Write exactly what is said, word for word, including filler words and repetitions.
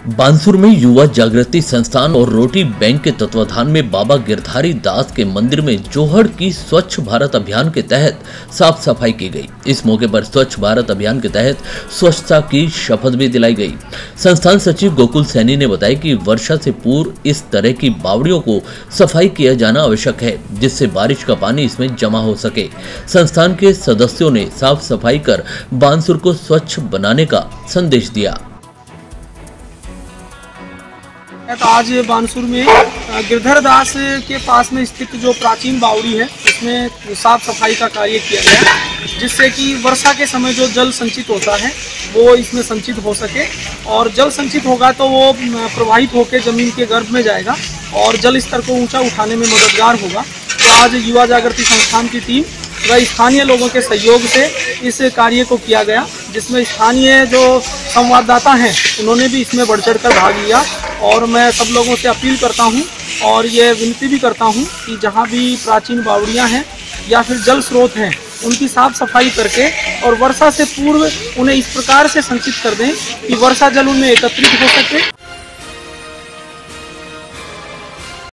बानसूर में युवा जागृति संस्थान और रोटी बैंक के तत्वाधान में बाबा गिरधारी दास के मंदिर में जोहड़ की स्वच्छ भारत अभियान के तहत साफ सफाई की गई। इस मौके पर स्वच्छ भारत अभियान के तहत स्वच्छता की शपथ भी दिलाई गई। संस्थान सचिव गोकुल सैनी ने बताया कि वर्षा से पूर्व इस तरह की बावड़ियों को सफाई किया जाना आवश्यक है, जिससे बारिश का पानी इसमें जमा हो सके। संस्थान के सदस्यों ने साफ सफाई कर बानसूर को स्वच्छ बनाने का संदेश दिया। आज बानसूर में गिरधर दास के पास में स्थित जो प्राचीन बावड़ी है उसमें साफ सफाई का कार्य किया गया, जिससे कि वर्षा के समय जो जल संचित होता है वो इसमें संचित हो सके और जल संचित होगा तो वो प्रवाहित होकर जमीन के गर्भ में जाएगा और जल स्तर को ऊंचा उठाने में मददगार होगा। तो आज युवा जागृति संस्थान की टीम व स्थानीय लोगों के सहयोग से इस कार्य को किया गया, जिसमें स्थानीय जो संवाददाता हैं उन्होंने भी इसमें बढ़ चढ़ कर भाग लिया। और मैं सब लोगों से अपील करता हूं और ये विनती भी करता हूं कि जहां भी प्राचीन बावड़ियां हैं या फिर जल स्रोत हैं उनकी साफ सफाई करके और वर्षा से पूर्व उन्हें इस प्रकार से संचित कर दें कि वर्षा जल उनमें एकत्रित हो सके।